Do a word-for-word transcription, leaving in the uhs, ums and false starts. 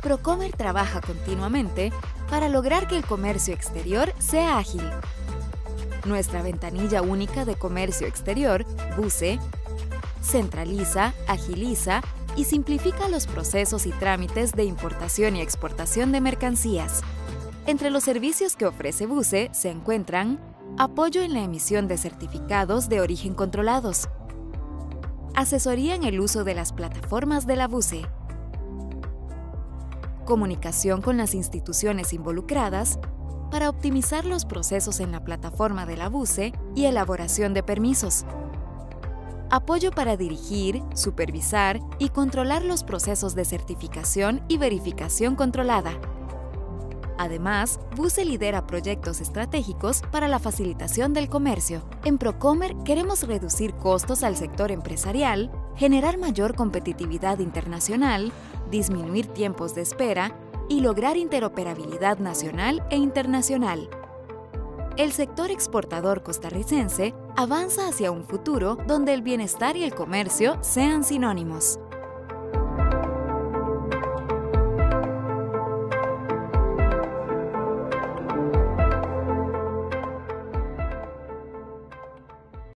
Procomer trabaja continuamente para lograr que el comercio exterior sea ágil. Nuestra ventanilla única de comercio exterior, VUCE, centraliza, agiliza y simplifica los procesos y trámites de importación y exportación de mercancías. Entre los servicios que ofrece VUCE se encuentran apoyo en la emisión de certificados de origen controlados, asesoría en el uso de las plataformas de la VUCE, comunicación con las instituciones involucradas para optimizar los procesos en la plataforma de la VUCE y elaboración de permisos, apoyo para dirigir, supervisar y controlar los procesos de certificación y verificación controlada. Además, VUCE lidera proyectos estratégicos para la facilitación del comercio. En Procomer queremos reducir costos al sector empresarial, generar mayor competitividad internacional, disminuir tiempos de espera y lograr interoperabilidad nacional e internacional. El sector exportador costarricense avanza hacia un futuro donde el bienestar y el comercio sean sinónimos.